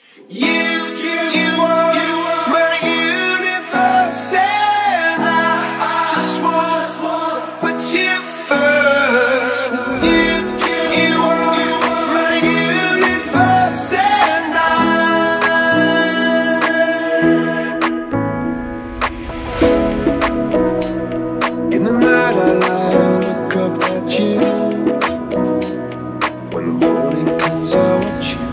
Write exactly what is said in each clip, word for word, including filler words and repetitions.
You, you are my universe, and I just want to put you first. You, you are my universe, and I. In the night I lie and look up at you. When the morning comes I watch you.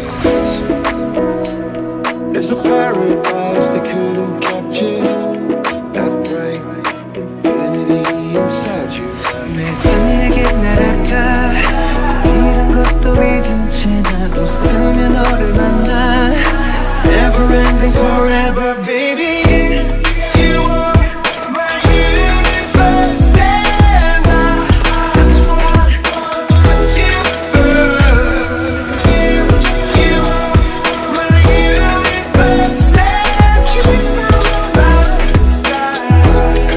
There's a paradise they couldn't capture, that bright infinity inside you. 매일 밤 내게 날아가 이런 것도 잊은 채 나 웃으며 너를 만나 Never ending forever baby. You are my universe, and I just want to put you first. You, you are my universe, and you by my side.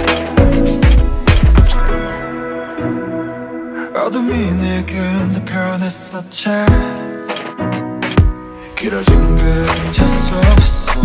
어둠이 내겐 더 변했었지 길어진 그저 없어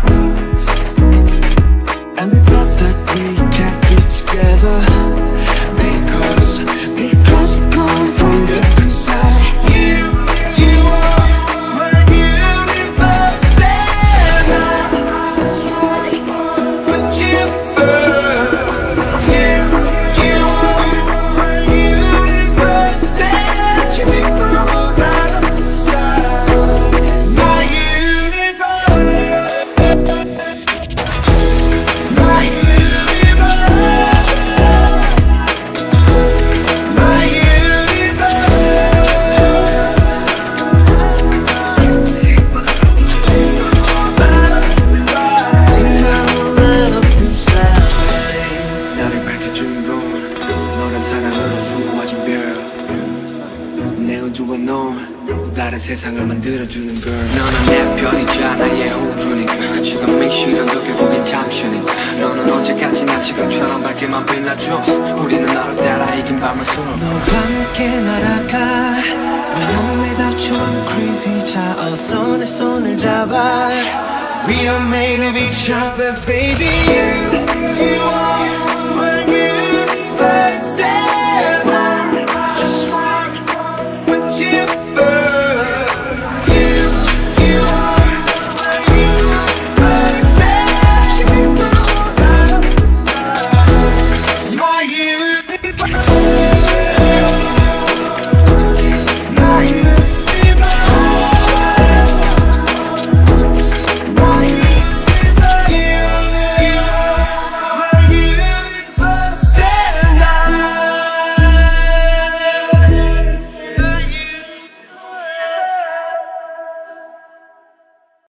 And we thought that we can't be together Because, because we come from different sides. You, you are my universe, and I just want to put you first. You, you are my universe, and you by my side. My universe, my universe, my universe. 나는 up inside 나를 밝혀주는 건 너란 사랑으로 수놓아진 별내 우주와 넌 다른 세상을 만들어주는 걸 너는 내 편이자 나의 호주니까 지금 이 시련도 결국엔 잠시니까 너는 언제까지나 지금처럼 밝게만 빛나줘 우리는 너를 따라 이긴 밤을 수놓아 너와 함께 날아가 When I'm without you I'm crazy 자 어서 내 손을 잡아 We are made of each other baby. You are my